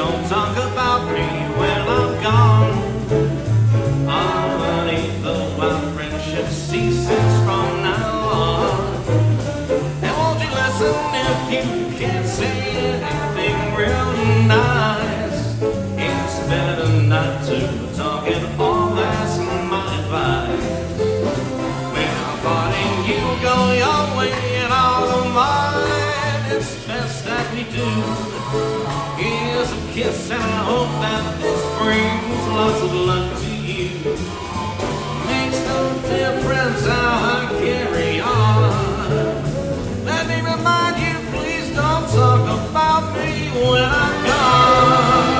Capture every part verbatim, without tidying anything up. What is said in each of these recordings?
don't talk about me when I'm gone. Underneath the wild friendship ceases from now on. And won't you listen if you can't say anything real nice? It's better not to talk at all, that's my advice. When I'm parting, you go your way and I'll go mine. It's best that we do. Here's a kiss and I hope that this brings lots of luck to you. Makes no difference how I carry on. Let me remind you, please don't talk about me when I'm gone.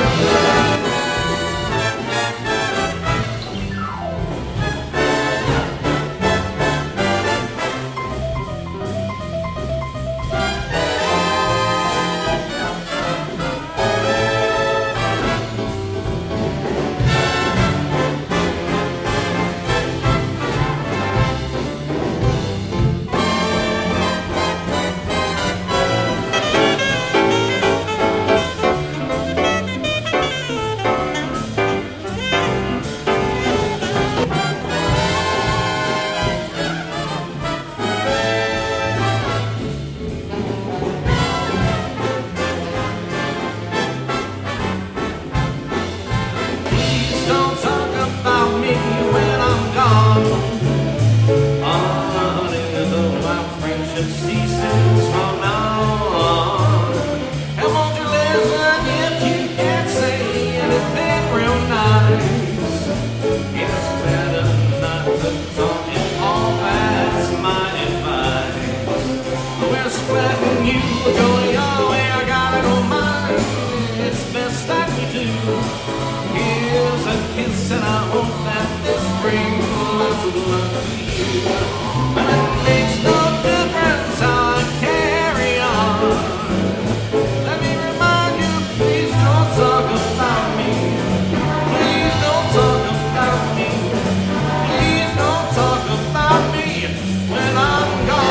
Ceases from now on. And won't you listen if you can't say anything real nice? It's better not to talk at all, that's my advice. We're sweating, you go your way, I gotta go mine. It's best that we do. Here's a kiss and I hope that this brings lots of love to you. But it makes no difference how I carry on. Let me remind you, please don't talk about me. Please don't talk about me. Please don't talk about me when I'm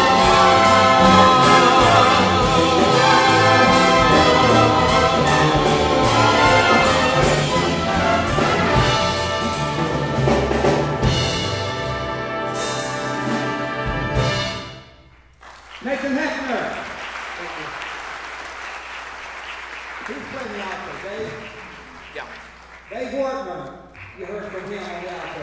Nathan Heckner. Thank you. Who's playing the opera, Dave? Yeah. Dave Wortman. You heard from him on the opera.